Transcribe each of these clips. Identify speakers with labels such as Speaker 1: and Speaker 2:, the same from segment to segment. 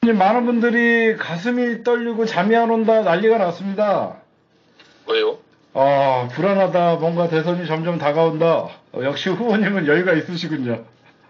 Speaker 1: 많은 분들이 가슴이 떨리고 잠이 안 온다 난리가 났습니다.
Speaker 2: 왜요?
Speaker 1: 불안하다. 뭔가 대선이 점점 다가온다. 역시 후보님은 여유가 있으시군요.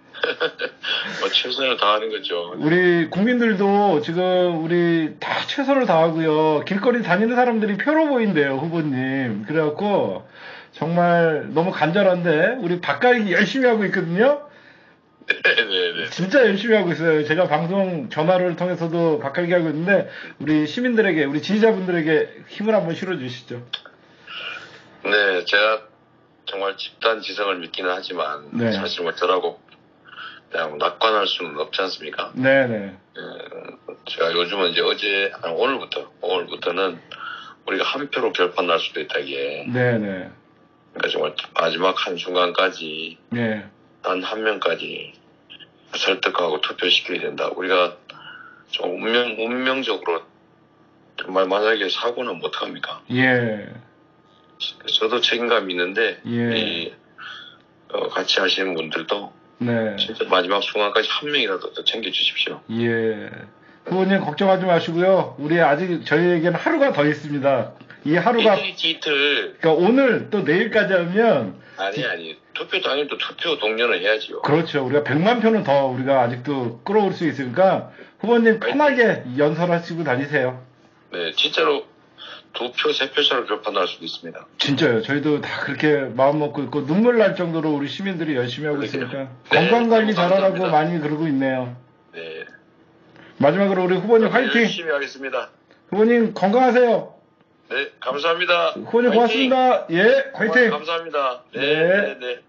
Speaker 2: 최선을 다하는 거죠.
Speaker 1: 우리 국민들도 지금 우리 다 최선을 다하고요. 길거리 다니는 사람들이 표로 보인대요, 후보님. 그래갖고 정말 너무 간절한데 우리 박가익이 열심히 하고 있거든요.
Speaker 2: 네네네.
Speaker 1: 진짜 열심히 하고 있어요. 제가 방송 전화를 통해서도 박가익이 하고 있는데 우리 시민들에게, 우리 지지자분들에게 힘을 한번 실어주시죠.
Speaker 2: 네, 제가 정말 집단 지성을 믿기는 하지만
Speaker 1: 네.
Speaker 2: 사실 저라고 그냥 낙관할 수는 없지 않습니까?
Speaker 1: 네네.
Speaker 2: 제가 요즘은 이제 오늘부터는 우리가 한 표로 결판날 수도 있다기에.
Speaker 1: 네네.
Speaker 2: 그러니까 정말 마지막 한순간까지
Speaker 1: 네.
Speaker 2: 단 한 명까지 설득하고 투표시켜야 된다. 우리가 좀 운명적으로 정말 만약에 사고는 못합니까?
Speaker 1: 예.
Speaker 2: 저도 책임감이 있는데,
Speaker 1: 예.
Speaker 2: 같이 하시는 분들도
Speaker 1: 네.
Speaker 2: 진짜 마지막 순간까지 한 명이라도 더 챙겨주십시오.
Speaker 1: 예. 후보님 걱정하지 마시고요. 우리 아직 저희에게는 하루가 더 있습니다. 이 하루가
Speaker 2: 이틀.
Speaker 1: 그러니까 오늘 또 내일까지 하면
Speaker 2: 아니 투표 당일도 투표 동료는 해야지요.
Speaker 1: 그렇죠. 우리가 100만 표는 더 우리가 아직도 끌어올 수 있으니까 후보님 편하게 연설하시고 다니세요.
Speaker 2: 네, 진짜로 2표, 3표 차로 결판날 수도 있습니다.
Speaker 1: 진짜요. 저희도 다 그렇게 마음 먹고 있고 눈물 날 정도로 우리 시민들이 열심히 하고 있으니까
Speaker 2: 네,
Speaker 1: 건강관리 잘하라고
Speaker 2: 감사합니다.
Speaker 1: 많이 그러고 있네요.
Speaker 2: 네.
Speaker 1: 마지막으로 우리 후보님 화이팅!
Speaker 2: 열심히 하겠습니다.
Speaker 1: 후보님 건강하세요.
Speaker 2: 네, 감사합니다.
Speaker 1: 후보님
Speaker 2: 화이팅!
Speaker 1: 고맙습니다. 예, 화이팅!
Speaker 2: 감사합니다. 네,
Speaker 1: 네.
Speaker 2: 네.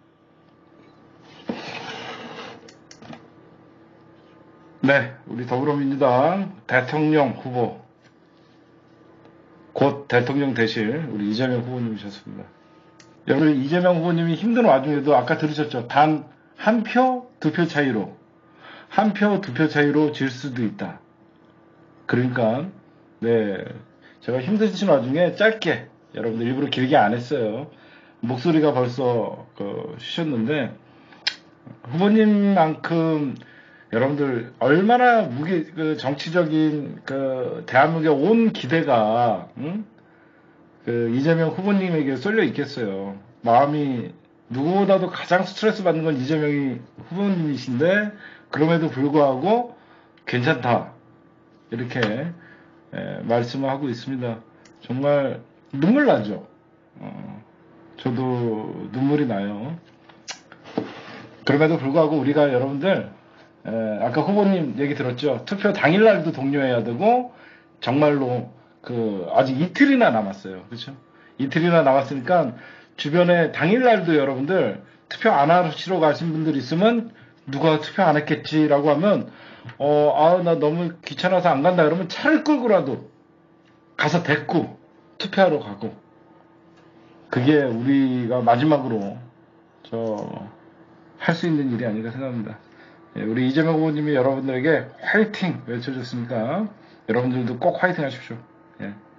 Speaker 1: 네, 우리 더불어민주당 대통령 후보, 곧 대통령 되실 우리 이재명 후보님이셨습니다. 여러분, 이재명 후보님이 힘든 와중에도 아까 들으셨죠? 단 한 표, 2표 차이로, 한 표, 2표 차이로 질 수도 있다. 그러니까, 네, 제가 힘드신 와중에 짧게, 여러분들 일부러 길게 안 했어요. 목소리가 벌써 쉬셨는데, 후보님만큼 여러분들 얼마나 정치적인 대한민국의 온 기대가 이재명 후보님에게 쏠려 있겠어요. 마음이 누구보다도 가장 스트레스 받는 건 이재명이 후보님이신데 그럼에도 불구하고 괜찮다 이렇게 말씀을 하고 있습니다. 정말 눈물 나죠. 저도 눈물이 나요. 그럼에도 불구하고 우리가 여러분들 아까 후보님 얘기 들었죠. 투표 당일날도 동료해야 되고 정말로 아직 이틀이나 남았어요. 그렇죠? 이틀이나 남았으니까 주변에 당일날도 여러분들 투표 안 하시러 가신 분들 있으면 누가 투표 안 했겠지라고 하면 나 너무 귀찮아서 안 간다 그러면 차를 끌고라도 가서 데리고 투표하러 가고 그게 우리가 마지막으로 할 수 있는 일이 아닌가 생각합니다. 우리 이재명 후보님이 여러분들에게 화이팅 외쳐줬으니까 여러분들도 꼭 화이팅 하십시오. 예.